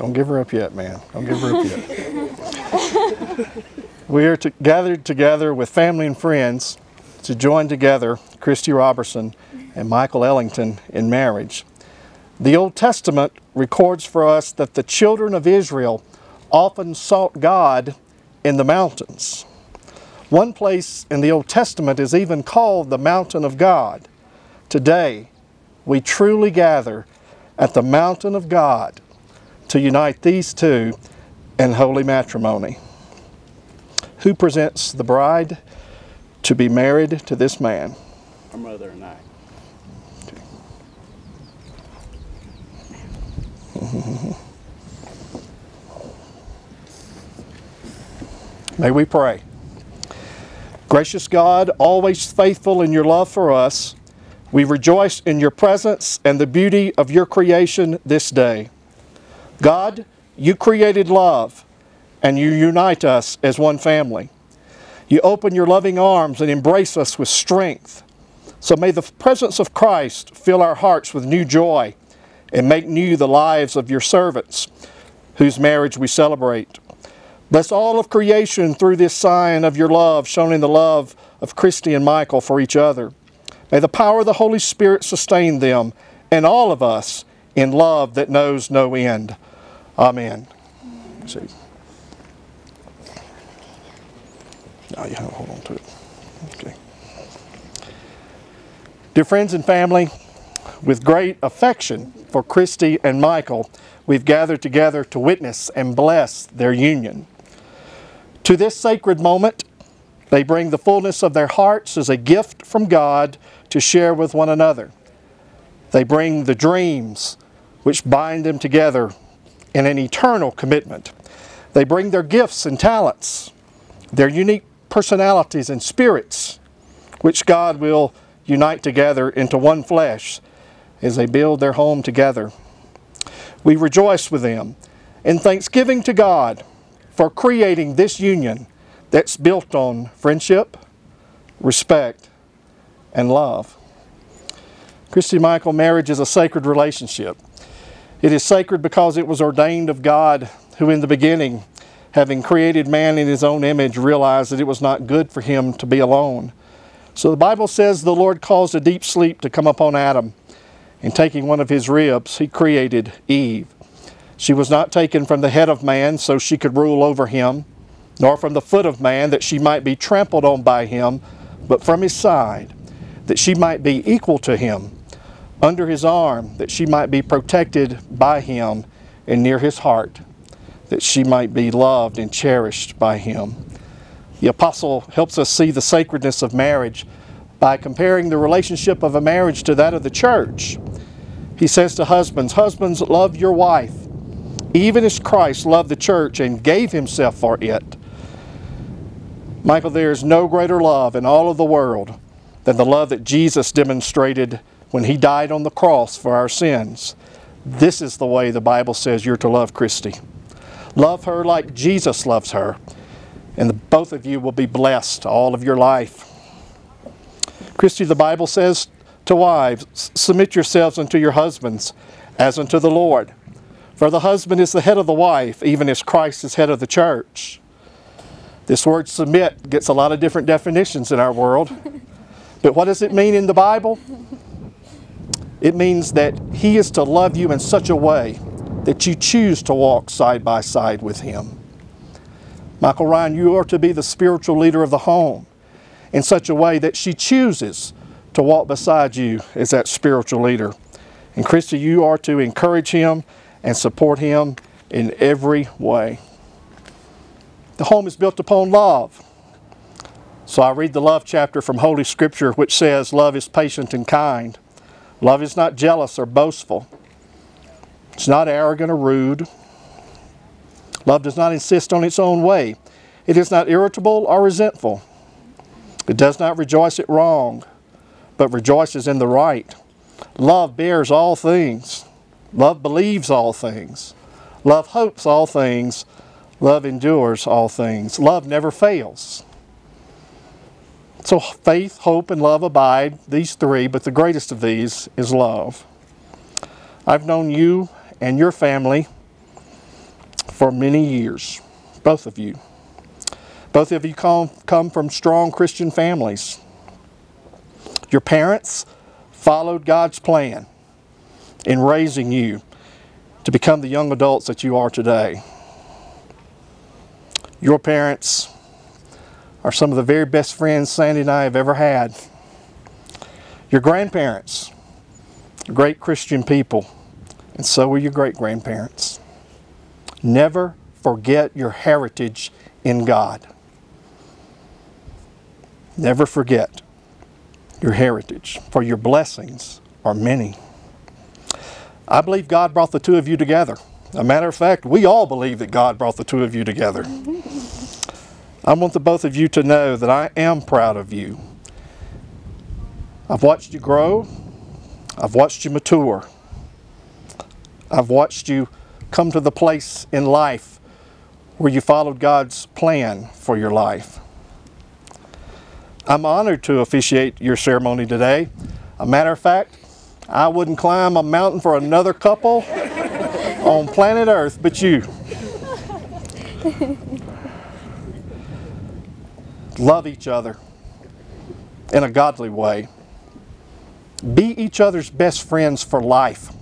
Don't give her up yet, man. Don't give her up yet. We are gathered together with family and friends to join together Kristi Roberson and Michael Ellington in marriage. The Old Testament records for us that the children of Israel often sought God in the mountains. One place in the Old Testament is even called the Mountain of God. Today, we truly gather at the mountain of God to unite these two in holy matrimony. Who presents the bride to be married to this man? Our mother and I. May we pray. Gracious God, always faithful in your love for us, we rejoice in your presence and the beauty of your creation this day. God, you created love, and you unite us as one family. You open your loving arms and embrace us with strength. So may the presence of Christ fill our hearts with new joy and make new the lives of your servants, whose marriage we celebrate. Bless all of creation through this sign of your love, shown in the love of Kristi and Michael for each other. May the power of the Holy Spirit sustain them and all of us in love that knows no end. Amen. See. Now you have to hold on to it. Okay. Dear friends and family, with great affection for Kristi and Michael, we've gathered together to witness and bless their union. To this sacred moment, they bring the fullness of their hearts as a gift from God to share with one another. They bring the dreams which bind them together in an eternal commitment. They bring their gifts and talents, their unique personalities and spirits, which God will unite together into one flesh as they build their home together. We rejoice with them in thanksgiving to God for creating this union that's built on friendship, respect, and love. Kristi and Michael, marriage is a sacred relationship. It is sacred because it was ordained of God, who in the beginning, having created man in his own image, realized that it was not good for him to be alone. So the Bible says the Lord caused a deep sleep to come upon Adam, and taking one of his ribs, he created Eve. She was not taken from the head of man so she could rule over him, nor from the foot of man that she might be trampled on by him, but from his side, that she might be equal to him, under his arm, that she might be protected by him, and near his heart, that she might be loved and cherished by him. The apostle helps us see the sacredness of marriage by comparing the relationship of a marriage to that of the church. He says to husbands, "Husbands, love your wife, even as Christ loved the church and gave himself for it." Michael, there is no greater love in all of the world than the love that Jesus demonstrated when he died on the cross for our sins. This is the way the Bible says you're to love Kristi. Love her like Jesus loves her, and both of you will be blessed all of your life. Kristi, the Bible says to wives, "Submit yourselves unto your husbands as unto the Lord. For the husband is the head of the wife, even as Christ is head of the church." This word submit gets a lot of different definitions in our world. But what does it mean in the Bible? It means that he is to love you in such a way that you choose to walk side by side with him. Michael Ryan, you are to be the spiritual leader of the home in such a way that she chooses to walk beside you as that spiritual leader. And Kristi, you are to encourage him and support him in every way. The home is built upon love. So I read the love chapter from Holy Scripture, which says, "Love is patient and kind. Love is not jealous or boastful. It's not arrogant or rude. Love does not insist on its own way. It is not irritable or resentful. It does not rejoice at wrong, but rejoices in the right. Love bears all things. Love believes all things. Love hopes all things. Love endures all things." Love never fails. So faith, hope, and love abide, these three, but the greatest of these is love. I've known you and your family for many years, both of you. Both of you come from strong Christian families. Your parents followed God's plan in raising you to become the young adults that you are today. Your parents are some of the very best friends Sandy and I have ever had. Your grandparents are great Christian people, and so were your great-grandparents. Never forget your heritage in God. Never forget your heritage, for your blessings are many. I believe God brought the two of you together. As a matter of fact, we all believe that God brought the two of you together. I want the both of you to know that I am proud of you. I've watched you grow. I've watched you mature. I've watched you come to the place in life where you followed God's plan for your life. I'm honored to officiate your ceremony today. A matter of fact, I wouldn't climb a mountain for another couple on planet Earth but you. Love each other in a godly way. Be each other's best friends for life.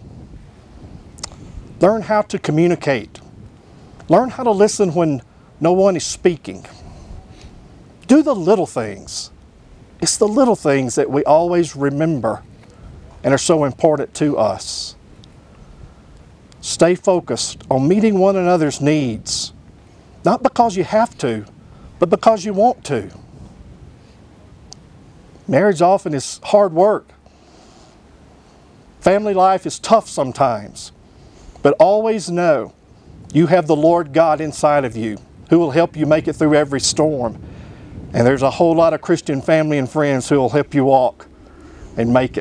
Learn how to communicate. Learn how to listen when no one is speaking. Do the little things. It's the little things that we always remember and are so important to us. Stay focused on meeting one another's needs, not because you have to, but because you want to. Marriage often is hard work. Family life is tough sometimes, but always know you have the Lord God inside of you who will help you make it through every storm. And there's a whole lot of Christian family and friends who will help you walk and make it.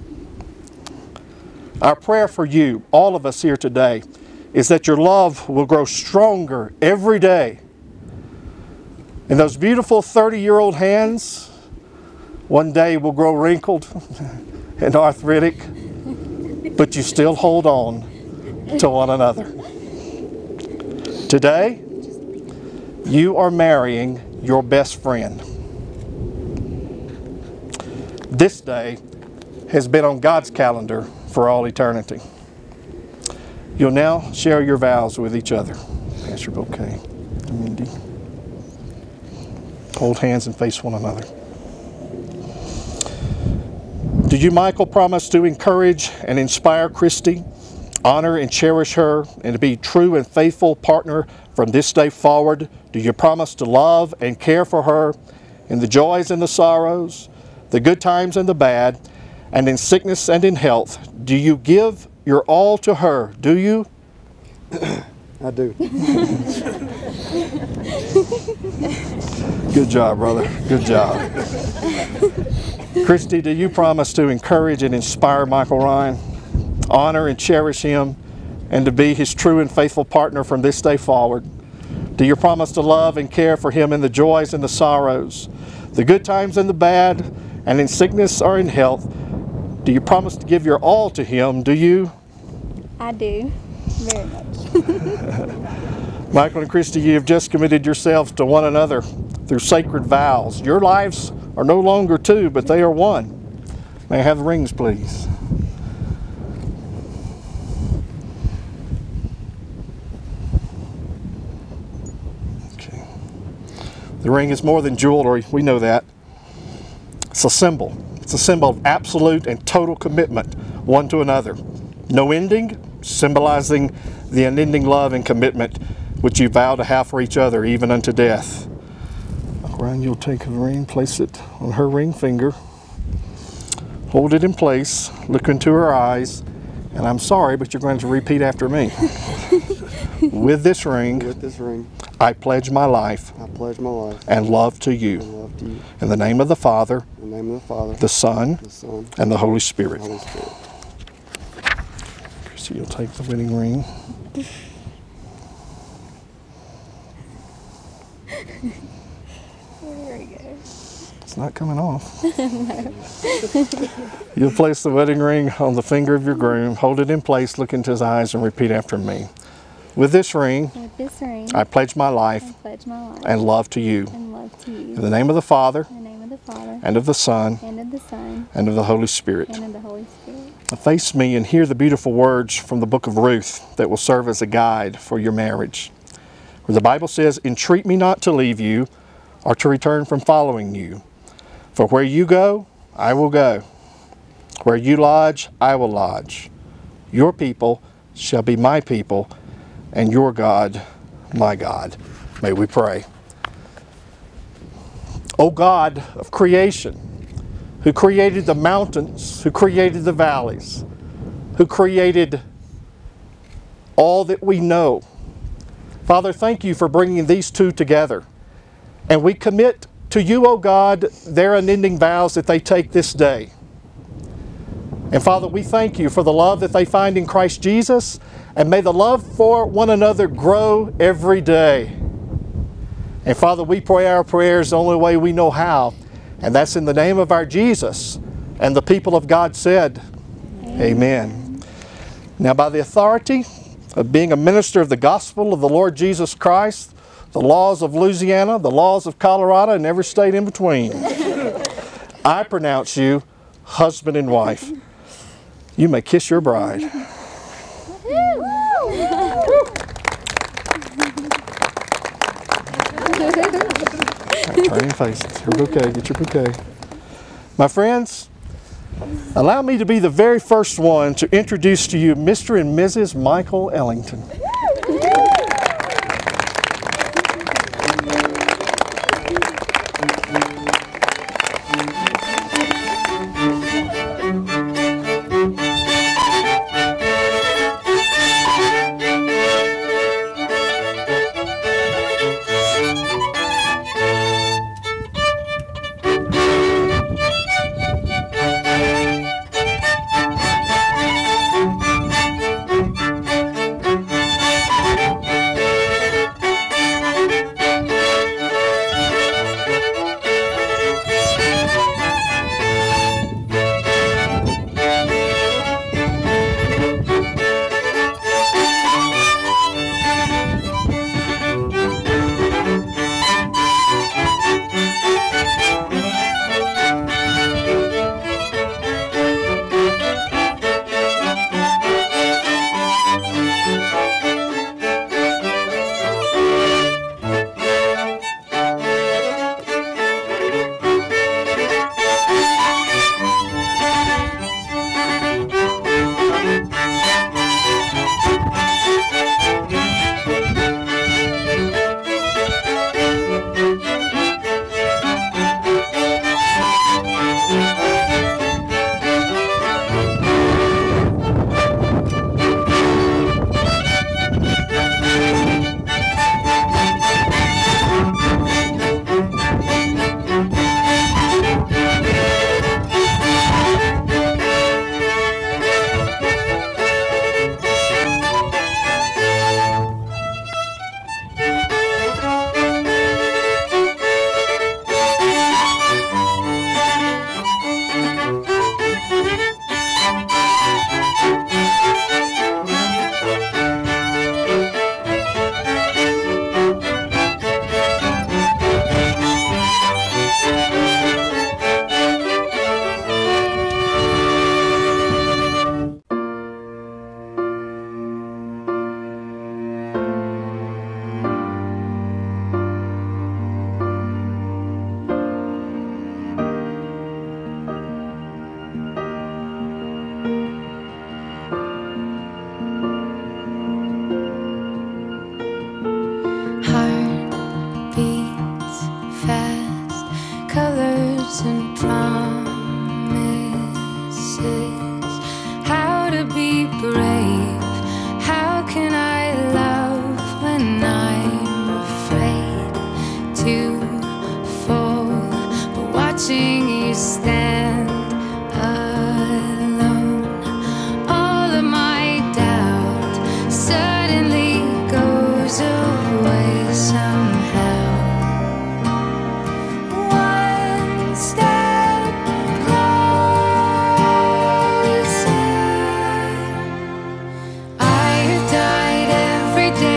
Our prayer for you, all of us here today, is that your love will grow stronger every day. And those beautiful 30-year-old hands one day will grow wrinkled and arthritic, but you still hold on to one another. Today, you are marrying your best friend. This day has been on God's calendar for all eternity. You'll now share your vows with each other. Pass your bouquet. Mindy. Hold hands and face one another. Do you, Michael, promise to encourage and inspire Kristi, honor and cherish her, and to be true and faithful partner from this day forward? Do you promise to love and care for her in the joys and the sorrows, the good times and the bad, and in sickness and in health? Do you give your all to her? Do you? I do. Good job, brother. Good job. Kristi, do you promise to encourage and inspire Michael Ryan, honor and cherish him, and to be his true and faithful partner from this day forward? Do you promise to love and care for him in the joys and the sorrows, the good times and the bad, and in sickness or in health? Do you promise to give your all to him? Do you? I do, very much. Michael and Kristi, you have just committed yourselves to one another through sacred vows. Your lives are no longer two, but they are one. May I have the rings, please? Okay. The ring is more than jewelry, we know that. It's a symbol. It's a symbol of absolute and total commitment one to another. No ending, symbolizing the unending love and commitment which you vow to have for each other, even unto death. Ryan, you'll take the ring, place it on her ring finger, hold it in place, look into her eyes, and I'm sorry, but you're going to repeat after me. With this ring, I pledge my life, and love to you. In the name of the Father, the Son, and the Holy Spirit. So you'll take the wedding ring. There we go. It's not coming off. You'll place the wedding ring on the finger of your groom, hold it in place, look into his eyes, and repeat after me. With this ring, I I pledge my life pledge my life and love to you. and love to you. In the name of the Father, In the name of the Father, and of the Son, and of the Son, and of the Holy Spirit. and of the Holy Spirit. Now face me and hear the beautiful words from the book of Ruth that will serve as a guide for your marriage. Where the Bible says, "Entreat me not to leave you or to return from following you. For where you go, I will go. Where you lodge, I will lodge. Your people shall be my people, and your God, my God." May we pray. O God of creation, who created the mountains, who created the valleys, who created all that we know. Father, thank you for bringing these two together. And we commit to you, O God, their unending vows that they take this day. And Father, we thank you for the love that they find in Christ Jesus, and may the love for one another grow every day. And Father, we pray our prayers the only way we know how, and that's in the name of our Jesus. And the people of God said, Amen. Now, by the authority of being a minister of the gospel of the Lord Jesus Christ, the laws of Louisiana, the laws of Colorado, and every state in between, I pronounce you husband and wife. You may kiss your bride. Turn your faces. Your bouquet. Get your bouquet. My friends, allow me to be the very first one to introduce to you Mr. and Mrs. Michael Ellington. Every day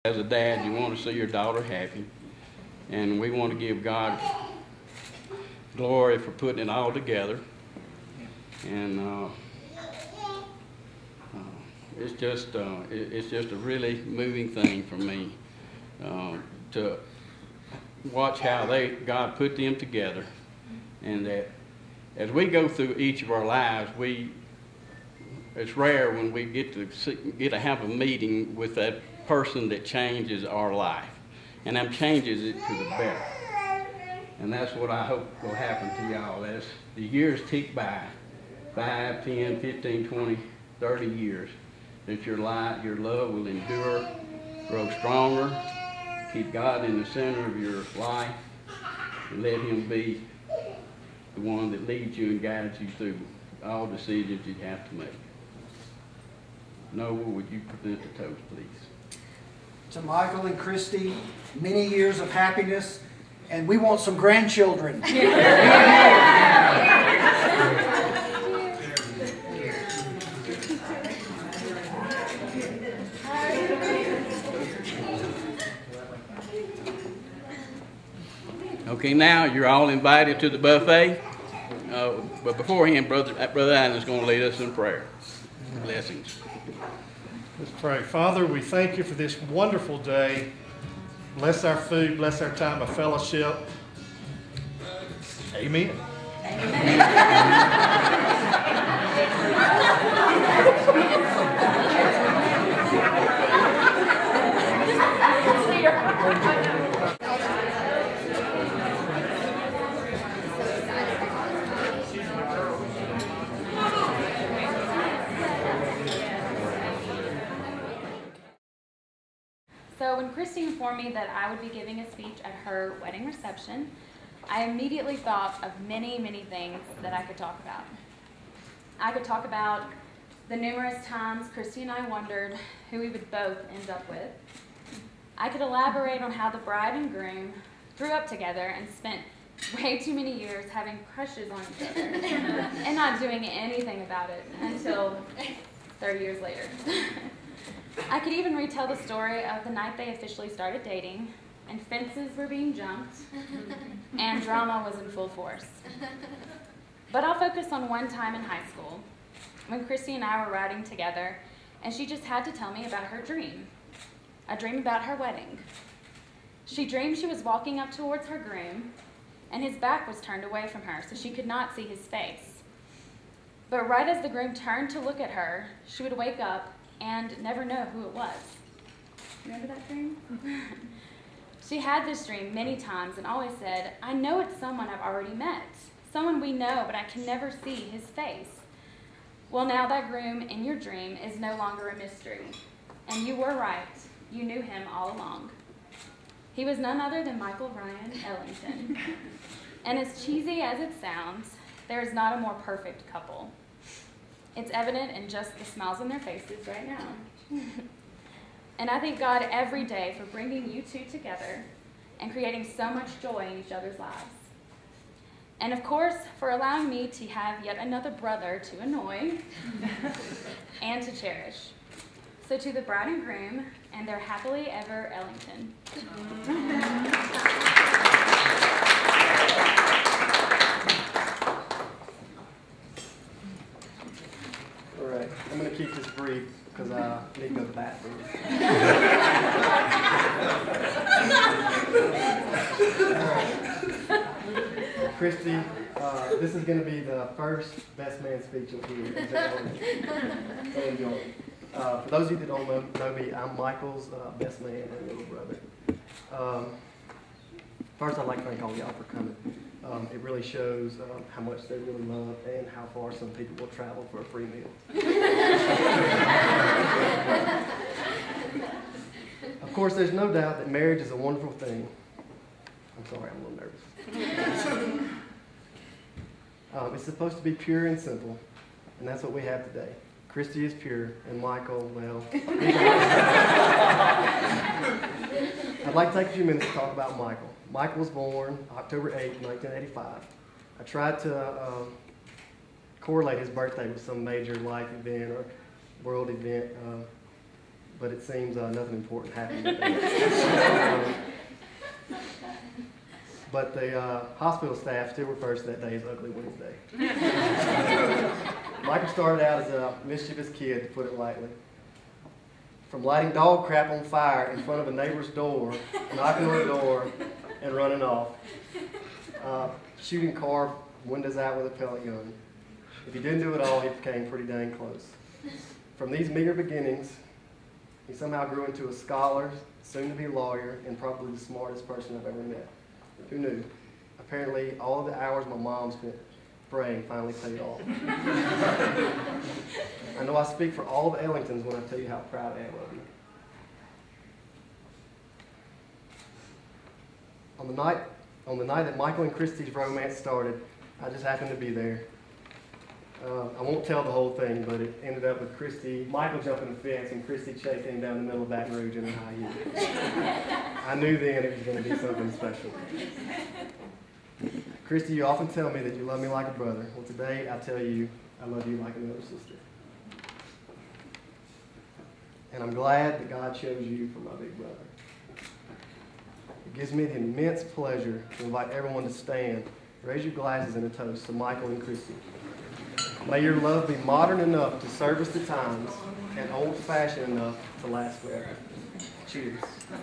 As a dad, you want to see your daughter happy, and we want to give God glory for putting it all together. And it's just a really moving thing for me to watch how God put them together, and that as we go through each of our lives, it's rare when we get to have a meeting with that person that changes our life, and that changes it to the better. And that's what I hope will happen to y'all as the years tick by, 5, 10, 15, 20, 30 years, that your love will endure, grow stronger, keep God in the center of your life, and let Him be the one that leads you and guides you through all decisions you have to make. Noah, would you present the toast, please? To Michael and Kristi, many years of happiness, and we want some grandchildren. Okay, now you're all invited to the buffet, but beforehand, Brother Allen is going to lead us in prayer. Blessings. Let's pray. Father, we thank you for this wonderful day. Bless our food, bless our time of fellowship. Amen. So when Kristi informed me that I would be giving a speech at her wedding reception, I immediately thought of many, many things that I could talk about. I could talk about the numerous times Kristi and I wondered who we would both end up with. I could elaborate on how the bride and groom grew up together and spent way too many years having crushes on each other and not doing anything about it until 30 years later. I could even retell the story of the night they officially started dating, and fences were being jumped, and drama was in full force. But I'll focus on one time in high school, when Kristi and I were riding together, and she just had to tell me about her dream, a dream about her wedding. She dreamed she was walking up towards her groom, and his back was turned away from her, so she could not see his face. But right as the groom turned to look at her, she would wake up and never know who it was. Remember that dream? She had this dream many times and always said, I know it's someone I've already met, someone we know, but I can never see his face. Well, now that groom in your dream is no longer a mystery. And you were right. You knew him all along. He was none other than Michael Ryan Ellington. And as cheesy as it sounds, there is not a more perfect couple. It's evident in just the smiles on their faces right now. And I thank God every day for bringing you two together and creating so much joy in each other's lives. And of course, for allowing me to have yet another brother to annoy and to cherish. So to the bride and groom and their happily ever Ellington. All right, I'm going to keep this brief because I need to go to the bathroom. Kristi, this is going to be the first best man speech you'll hear. So enjoy. For those of you that don't know me, I'm Michael's best man and little brother. First, I'd like to thank all y'all for coming. It really shows how much they really love and how far some people will travel for a free meal. Of course, there's no doubt that marriage is a wonderful thing. I'm sorry, I'm a little nervous. It's supposed to be pure and simple, and that's what we have today. Kristi is pure, and Michael, well, I'd like to take a few minutes to talk about Michael. Michael was born October 8, 1985. I tried to correlate his birthday with some major life event or world event. but it seems nothing important happened today. But the hospital staff still refers to that day as Ugly Wednesday. Michael started out as a mischievous kid, to put it lightly. From lighting dog crap on fire in front of a neighbor's door, knocking on the door, and running off. Shooting car windows out with a pellet gun. If he didn't do it all, he became pretty dang close. From these meager beginnings, he somehow grew into a scholar, soon to be a lawyer, and probably the smartest person I've ever met. Who knew? Apparently, all of the hours my mom spent praying finally paid off. I know I speak for all the Ellingtons when I tell you how proud I am of you. On the night that Michael and Kristi's romance started, I just happened to be there. I won't tell the whole thing, but it ended up with Michael jumping the fence and Kristi chasing him down the middle of Baton Rouge in a high heel. I knew then it was going to be something special. Kristi, you often tell me that you love me like a brother. Well, today I tell you I love you like another sister. And I'm glad that God chose you for my big brother. It gives me the immense pleasure to invite everyone to stand, raise your glasses in a toast to Michael and Kristi. May your love be modern enough to service the times and old-fashioned enough to last forever. Cheers.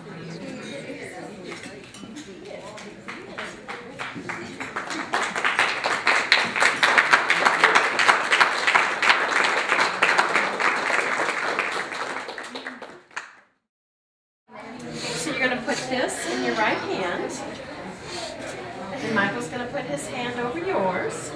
So you're going to put this in your right hand, and Michael's going to put his hand over yours.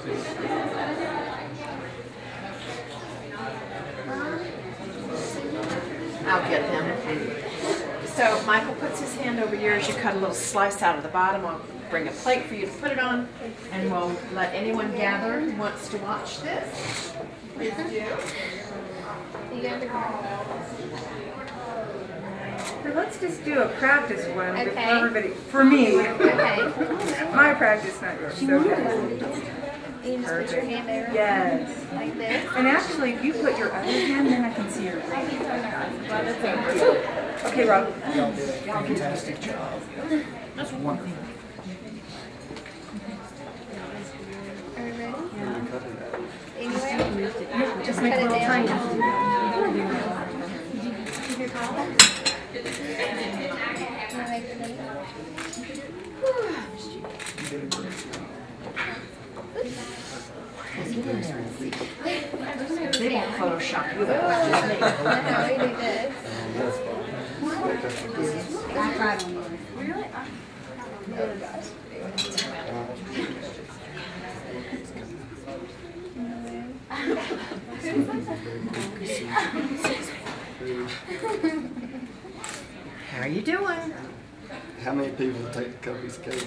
I'll get them. So Michael puts his hand over yours. You cut a little slice out of the bottom. I'll bring a plate for you to put it on, and we'll let anyone gather who wants to watch this. Please do. So let's just do a practice one Okay. before everybody. For me, Okay. my practice, not yours. So good. You just put your hand over Yes. like this. And actually, if you put your other hand, then I can see your face. Okay, Rob. Y'all did a fantastic job. That's wonderful. Are we ready? Anywhere? Just make a little tiny. Keep your collar. They won't Photoshop you. That's how we do this. How are you doing? How many people take the cookies cake?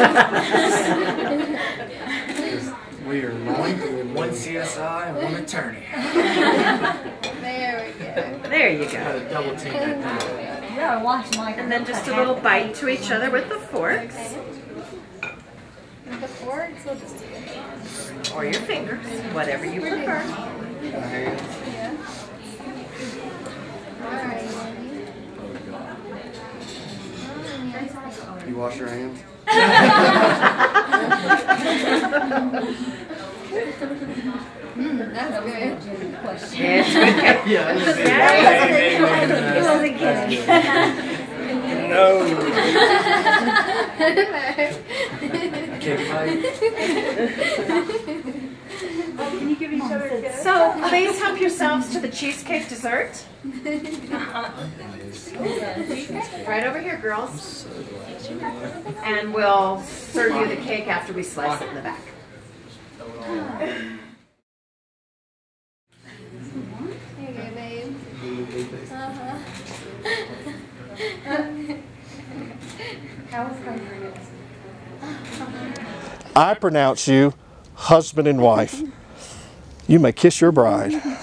We are one CSI and one attorney. There we go. There you go. Double team that. You gotta watch Michael. And then just a little bite to each other with the forks. With the forks, we'll just do the hands. Or your fingers, whatever you prefer. Yeah. All right, ready? You wash your hands? That's good. It's good. Yeah. He wasn't kidding. No. Can't fight. Can you give each other a kiss? So please help yourselves to the cheesecake dessert. Right over here, girls. And we'll serve you the cake after we slice it in the back. Here you go, babe. How was country? I pronounce you husband and wife. You may kiss your bride.